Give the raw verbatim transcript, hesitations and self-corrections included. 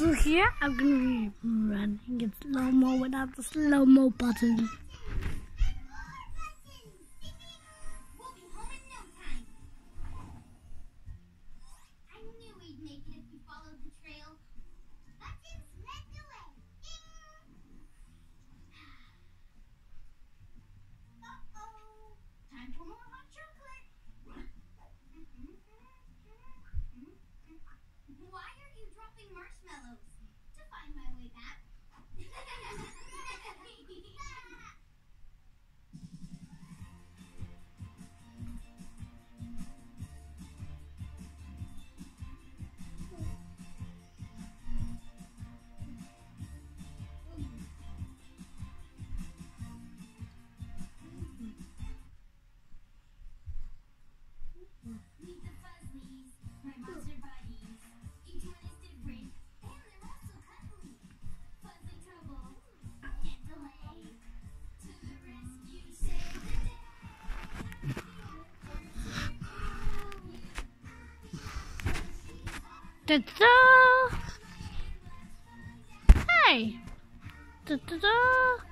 So here I'm gonna be running in slow-mo without the slow-mo button. Ta-da! Hey! Ta-da-da!